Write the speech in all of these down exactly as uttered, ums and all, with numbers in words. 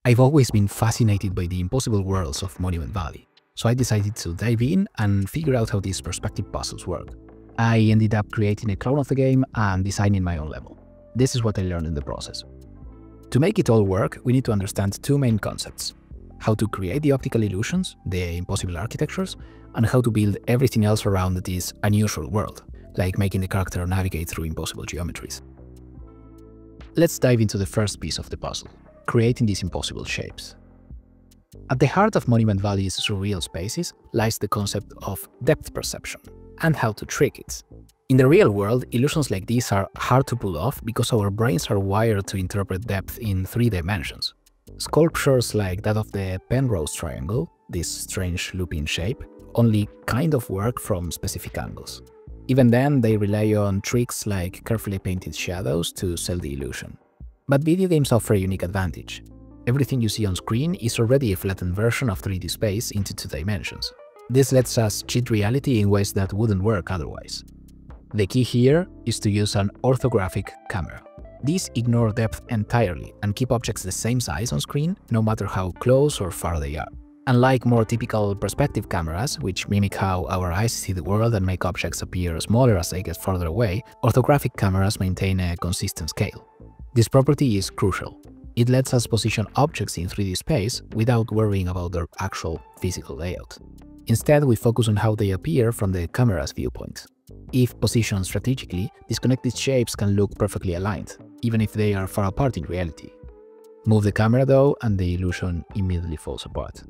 I've always been fascinated by the impossible worlds of Monument Valley, so I decided to dive in and figure out how these perspective puzzles work. I ended up creating a clone of the game and designing my own level. This is what I learned in the process. To make it all work, we need to understand two main concepts: how to create the optical illusions, the impossible architectures, and how to build everything else around this unusual world, like making the character navigate through impossible geometries. Let's dive into the first piece of the puzzle: creating these impossible shapes. At the heart of Monument Valley's surreal spaces lies the concept of depth perception and how to trick it. In the real world, illusions like these are hard to pull off because our brains are wired to interpret depth in three dimensions. Sculptures like that of the Penrose triangle, this strange looping shape, only kind of work from specific angles. Even then, they rely on tricks like carefully painted shadows to sell the illusion. But video games offer a unique advantage. Everything you see on screen is already a flattened version of three D space into two dimensions. This lets us cheat reality in ways that wouldn't work otherwise. The key here is to use an orthographic camera. These ignore depth entirely and keep objects the same size on screen, no matter how close or far they are. Unlike more typical perspective cameras, which mimic how our eyes see the world and make objects appear smaller as they get farther away, orthographic cameras maintain a consistent scale. This property is crucial. It lets us position objects in three D space without worrying about their actual physical layout. Instead, we focus on how they appear from the camera's viewpoint. If positioned strategically, disconnected shapes can look perfectly aligned, even if they are far apart in reality. Move the camera though, and the illusion immediately falls apart.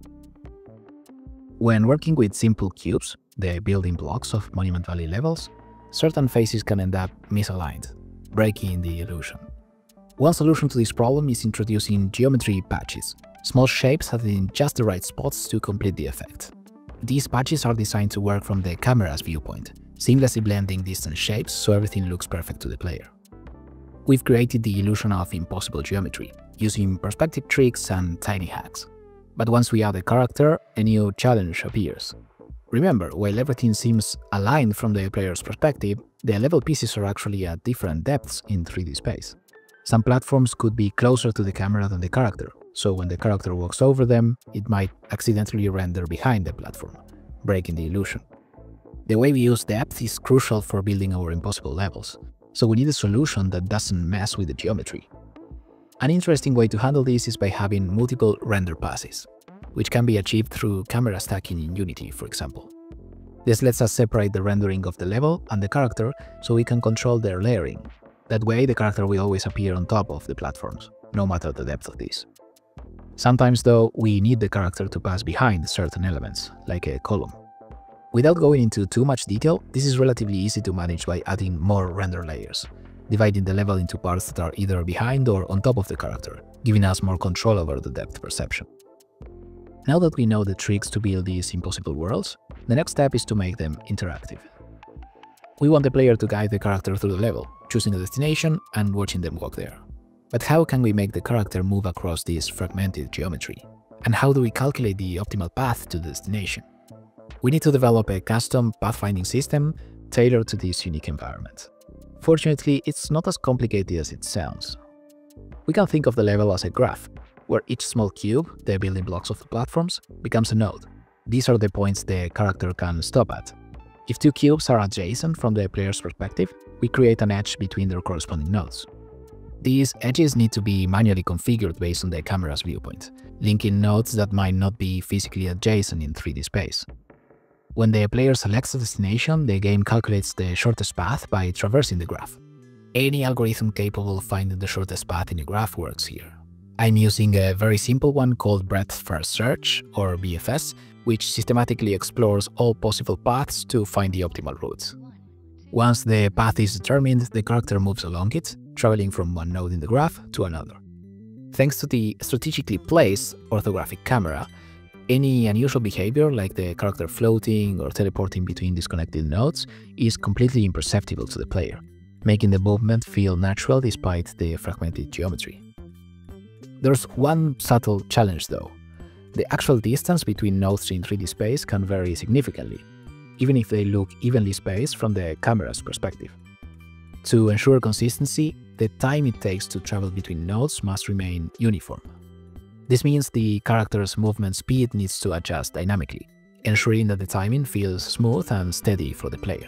When working with simple cubes, the building blocks of Monument Valley levels, certain faces can end up misaligned, breaking the illusion. One solution to this problem is introducing geometry patches, small shapes set in just the right spots to complete the effect. These patches are designed to work from the camera's viewpoint, seamlessly blending distant shapes so everything looks perfect to the player. We've created the illusion of impossible geometry, using perspective tricks and tiny hacks. But once we add a character, a new challenge appears. Remember, while everything seems aligned from the player's perspective, the level pieces are actually at different depths in three D space. Some platforms could be closer to the camera than the character, so when the character walks over them, it might accidentally render behind the platform, breaking the illusion. The way we use depth is crucial for building our impossible levels, so we need a solution that doesn't mess with the geometry. An interesting way to handle this is by having multiple render passes, which can be achieved through camera stacking in Unity, for example. This lets us separate the rendering of the level and the character so we can control their layering. That way, the character will always appear on top of the platforms, no matter the depth of these. Sometimes, though, we need the character to pass behind certain elements, like a column. Without going into too much detail, this is relatively easy to manage by adding more render layers, dividing the level into parts that are either behind or on top of the character, giving us more control over the depth perception. Now that we know the tricks to build these impossible worlds, the next step is to make them interactive. We want the player to guide the character through the level, choosing a destination and watching them walk there. But how can we make the character move across this fragmented geometry? And how do we calculate the optimal path to the destination? We need to develop a custom pathfinding system tailored to this unique environment. Fortunately, it's not as complicated as it sounds. We can think of the level as a graph, where each small cube, the building blocks of the platforms, becomes a node. These are the points the character can stop at. If two cubes are adjacent from the player's perspective, we create an edge between their corresponding nodes. These edges need to be manually configured based on the camera's viewpoint, linking nodes that might not be physically adjacent in three D space. When the player selects a destination, the game calculates the shortest path by traversing the graph. Any algorithm capable of finding the shortest path in a graph works here. I'm using a very simple one called Breadth First Search, or B F S, which systematically explores all possible paths to find the optimal route. Once the path is determined, the character moves along it, traveling from one node in the graph to another. Thanks to the strategically placed orthographic camera, any unusual behavior like the character floating or teleporting between disconnected nodes is completely imperceptible to the player, making the movement feel natural despite the fragmented geometry. There's one subtle challenge though. The actual distance between nodes in three D space can vary significantly, even if they look evenly spaced from the camera's perspective. To ensure consistency, the time it takes to travel between nodes must remain uniform. This means the character's movement speed needs to adjust dynamically, ensuring that the timing feels smooth and steady for the player.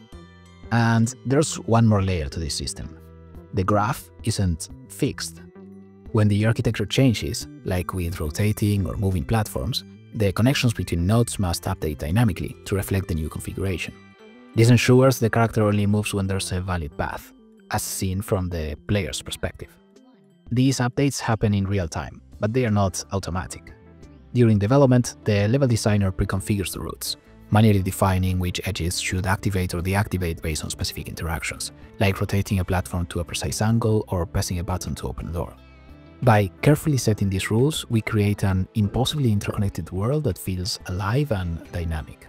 And there's one more layer to this system. The graph isn't fixed. When the architecture changes, like with rotating or moving platforms, the connections between nodes must update dynamically to reflect the new configuration. This ensures the character only moves when there's a valid path, as seen from the player's perspective. These updates happen in real time, but they are not automatic. During development, the level designer pre-configures the routes, manually defining which edges should activate or deactivate based on specific interactions, like rotating a platform to a precise angle or pressing a button to open a door. By carefully setting these rules, we create an impossibly interconnected world that feels alive and dynamic.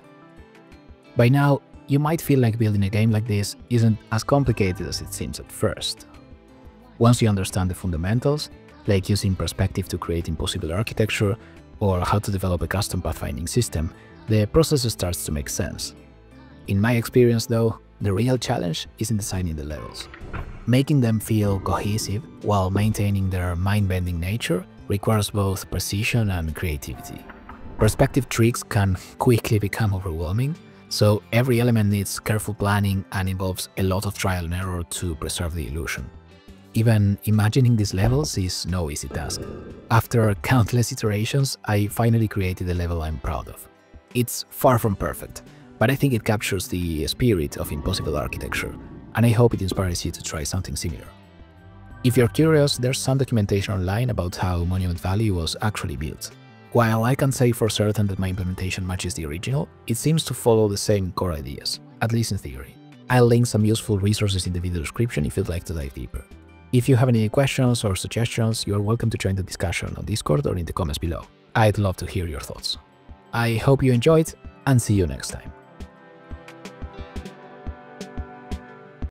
By now, you might feel like building a game like this isn't as complicated as it seems at first. Once you understand the fundamentals, like using perspective to create impossible architecture or how to develop a custom pathfinding system, the process starts to make sense. In my experience though, the real challenge is in designing the levels. Making them feel cohesive while maintaining their mind-bending nature requires both precision and creativity. Perspective tricks can quickly become overwhelming, so every element needs careful planning and involves a lot of trial and error to preserve the illusion. Even imagining these levels is no easy task. After countless iterations, I finally created a level I'm proud of. It's far from perfect, but I think it captures the spirit of impossible architecture, and I hope it inspires you to try something similar. If you're curious, there's some documentation online about how Monument Valley was actually built. While I can't say for certain that my implementation matches the original, it seems to follow the same core ideas, at least in theory. I'll link some useful resources in the video description if you'd like to dive deeper. If you have any questions or suggestions, you are welcome to join the discussion on Discord or in the comments below. I'd love to hear your thoughts. I hope you enjoyed, and see you next time.